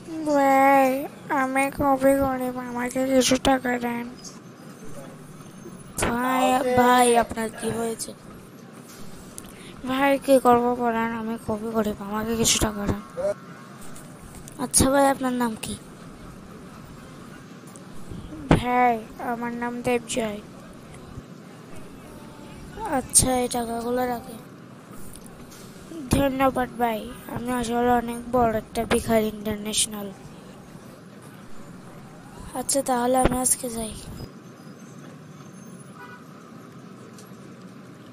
ভাই আমি খুবই গরিব, আমাকে কিছু টাকা দেন। ভাই ভাই আপনার কি হয়েছে? ভাই কি করবো বলেন, আমি খুবই গরিব, আমাকে কিছু টাকা দেন। আচ্ছা ভাই, আপনার নাম কি? ভাই আমার নাম দেবজয়। আচ্ছা, এই টাকাগুলো রাখে। ধন্যবাদ ভাই, আমি আসলে অনেক বড় একটা ভিখারি ইন্টারন্যাশনাল। আচ্ছা তাহলে আমি আজকে যাই।